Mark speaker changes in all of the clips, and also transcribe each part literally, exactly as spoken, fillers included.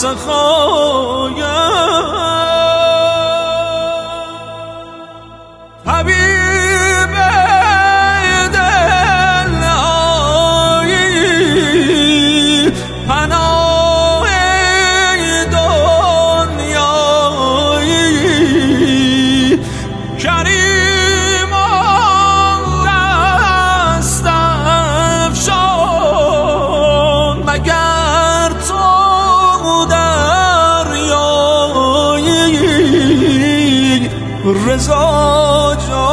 Speaker 1: سخایم حبیب دل آیی پناه دنیایی کریم دست افشان مگر تو دریایی رضا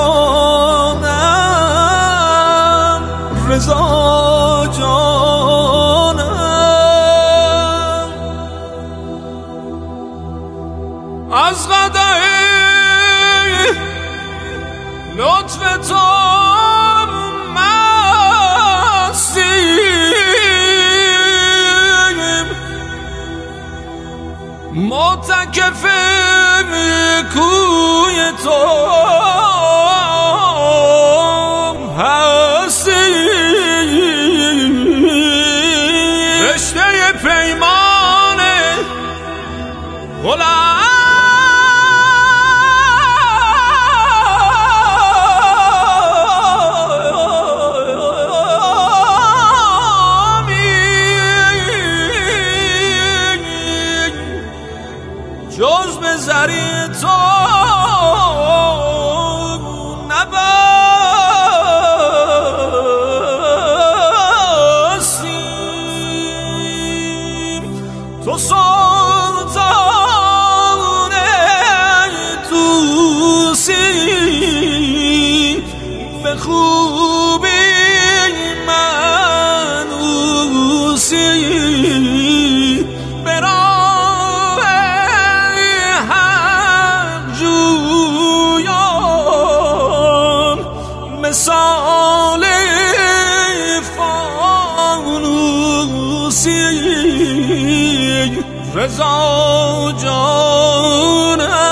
Speaker 1: جانم رضا جانم از قدح لطف تو مستیم معتکف کوی تو هستیم رشته پیمان غلامی جز به زری تو نبستیم تو سلطان توسی به خوبی منوسی به راه حق جویان مثال فانوسی رضا جانم